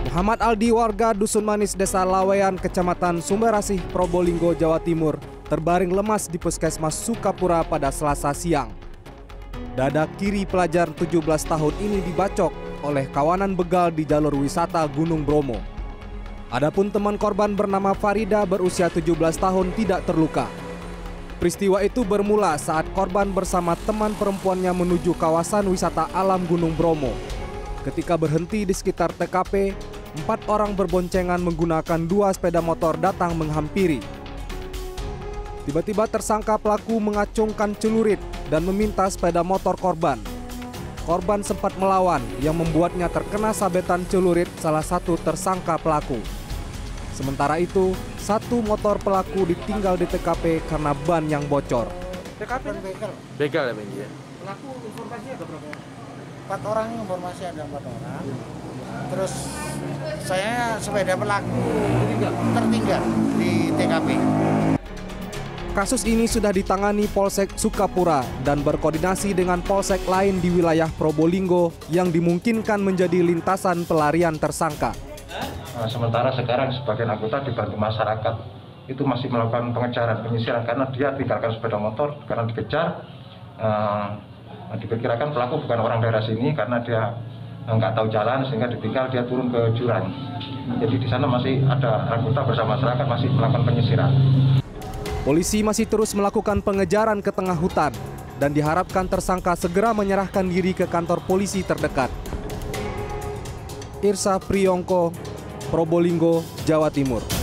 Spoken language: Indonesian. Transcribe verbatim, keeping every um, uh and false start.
Muhammad Aldi, warga Dusun Manis, Desa Laweyan, Kecamatan Sumberasih, Probolinggo, Jawa Timur, terbaring lemas di Puskesmas Sukapura pada Selasa siang. Dada kiri pelajar tujuh belas tahun ini dibacok oleh kawanan begal di jalur wisata Gunung Bromo. Adapun teman korban bernama Farida berusia tujuh belas tahun tidak terluka. Peristiwa itu bermula saat korban bersama teman perempuannya menuju kawasan wisata alam Gunung Bromo. Ketika berhenti di sekitar T K P, empat orang berboncengan menggunakan dua sepeda motor datang menghampiri. Tiba-tiba tersangka pelaku mengacungkan celurit dan meminta sepeda motor korban. Korban sempat melawan yang membuatnya terkena sabetan celurit salah satu tersangka pelaku. Sementara itu, satu motor pelaku ditinggal di T K P karena ban yang bocor. T K P begal. Begal ya, Bang? Ya. Pelaku informasinya ada berapa? Empat orang, informasi ada empat orang. Terus saya sepeda pelaku tertinggal di T K P. Kasus ini sudah ditangani Polsek Sukapura dan berkoordinasi dengan polsek lain di wilayah Probolinggo yang dimungkinkan menjadi lintasan pelarian tersangka. Nah, sementara sekarang sebagian anggota dibantu masyarakat itu masih melakukan pengejaran, penyisiran karena dia tinggalkan sepeda motor karena dikejar. Uh, diperkirakan pelaku bukan orang daerah sini karena dia nggak tahu jalan sehingga ditinggal, dia turun ke jurang. Jadi di sana masih ada anggota bersama masyarakat masih melakukan penyisiran. Polisi masih terus melakukan pengejaran ke tengah hutan dan diharapkan tersangka segera menyerahkan diri ke kantor polisi terdekat. Irsa Priyongko, Probolinggo, Jawa Timur.